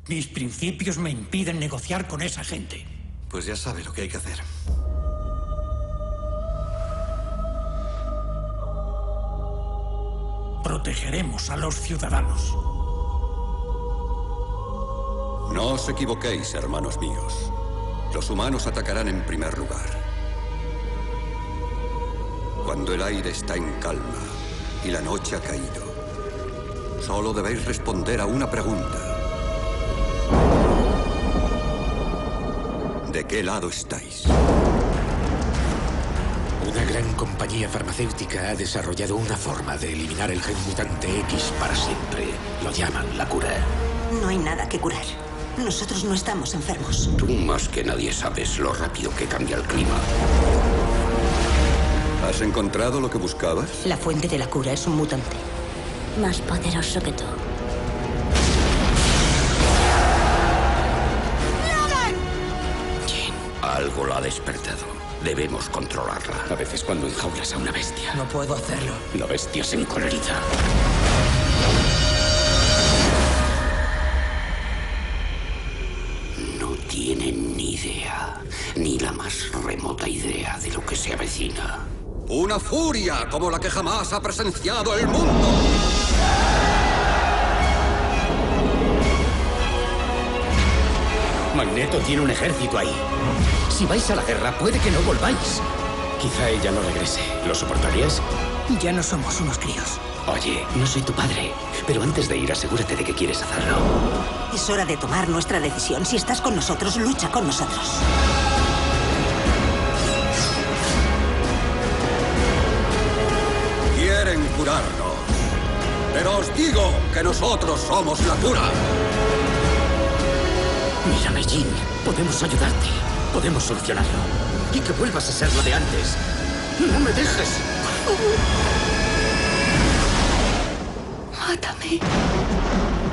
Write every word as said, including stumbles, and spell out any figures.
Mis principios me impiden negociar con esa gente. Pues ya sabe lo que hay que hacer. Protegeremos a los ciudadanos. No os equivoquéis, hermanos míos. Los humanos atacarán en primer lugar. Cuando el aire está en calma y la noche ha caído, solo debéis responder a una pregunta. ¿De qué lado estáis? Una gran compañía farmacéutica ha desarrollado una forma de eliminar el gen mutante X para siempre. Lo llaman la cura. No hay nada que curar. Nosotros no estamos enfermos. Tú más que nadie sabes lo rápido que cambia el clima. ¿Has encontrado lo que buscabas? La fuente de la cura es un mutante. Más poderoso que tú. Jean, algo la ha despertado. Debemos controlarla. A veces cuando enjaulas a una bestia, No puedo hacerlo. la bestia se encoleriza. No tienen ni idea, ni la más remota idea de lo que se avecina. ¡Una furia como la que jamás ha presenciado el mundo! Magneto tiene un ejército ahí. Si vais a la guerra, puede que no volváis. Quizá ella no regrese. ¿Lo soportarías? Ya no somos unos críos. Oye, no soy tu padre, pero antes de ir, asegúrate de que quieres hacerlo. Es hora de tomar nuestra decisión. Si estás con nosotros, lucha con nosotros. Quieren curarnos, pero os digo que nosotros somos la cura. Mírame, Jean. Podemos ayudarte. Podemos solucionarlo. Y que vuelvas a ser la de antes. ¡No me dejes! Mátame.